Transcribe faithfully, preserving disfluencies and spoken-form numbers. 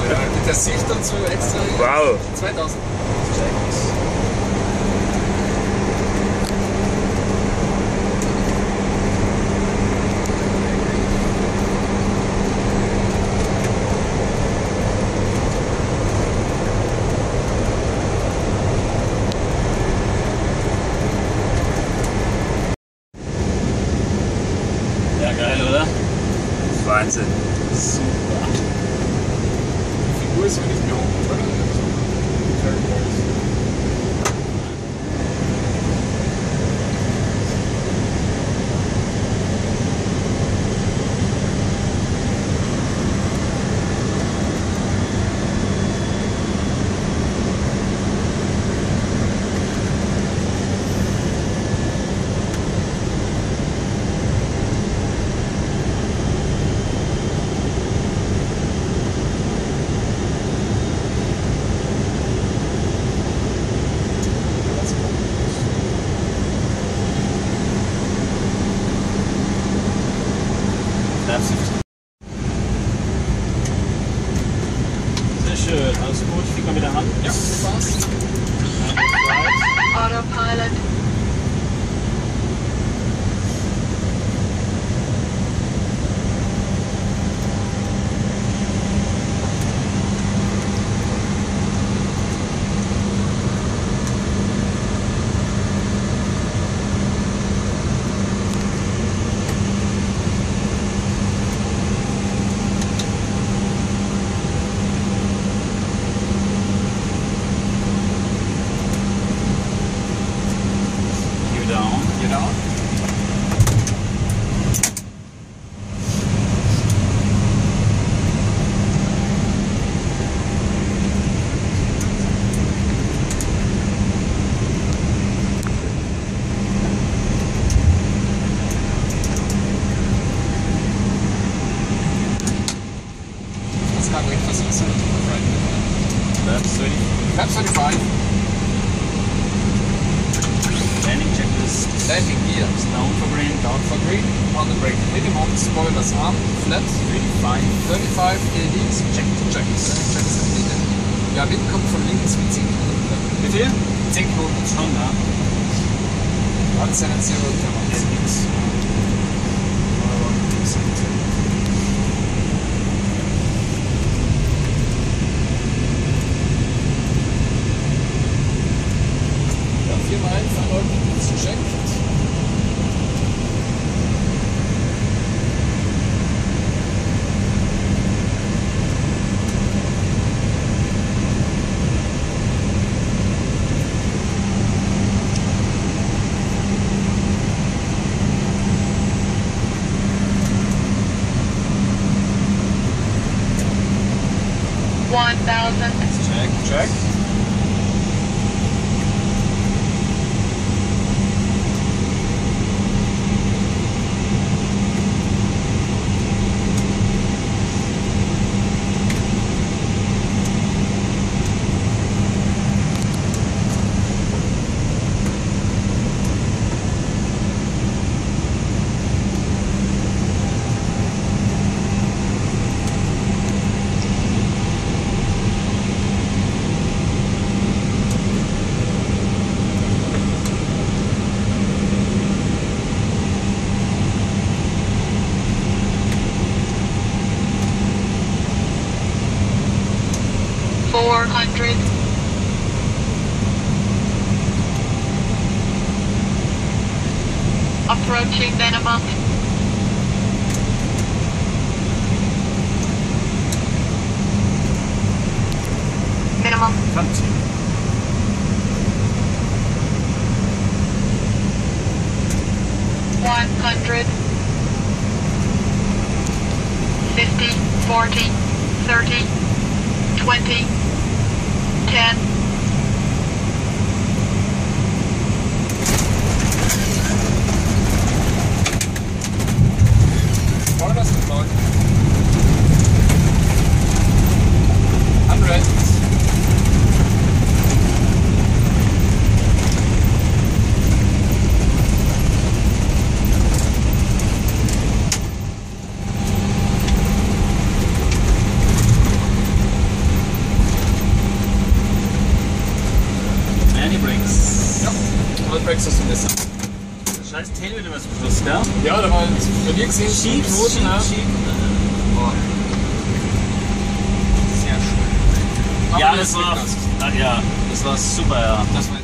Mit der Sicht dazu extra. Wow. zweitausend. Ja, geil, oder? Wahnsinn. Super. Die Figur ist ja nicht mehr hoch, oder? Sehr schön, alles gut. Finger wieder an. Ja, passt. Autopilot. You down. Genau. Das kann ruhig versuchen, so right. That's ready. Flaps thirty-five. Landing checklist. Landing gear. Down for green. Down for green. On the brake. Minimum spoilers arm. Flat. thirty-five. thirty-five L E Ds. Check. Check. Check sind needed. Ja, Wind kommt von links mit zehn Knoten. Wie viel? zehn Knoten. Schon, ja. One seven zero Ist Thermos. nix. Ja, vier Meilen verläuft ist gecheckt. one thousand. Check, check. four hundred. Approaching minimum. Minimum. Continue. one hundred. fifty, forty, thirty, twenty, ten. Spoilers deployed. Hundred. Any Brakes. Ja, All Brakes hast du besser. Scheiß Tail wieder was zum Schluss, gell? Ja, da war jetzt bei dir gesehen, Schieb, Knoten, schieb, ja. schieb. Oh. Sehr schön. Ja, Aber das war, Gas. ah, ja, das war super, ja. Das war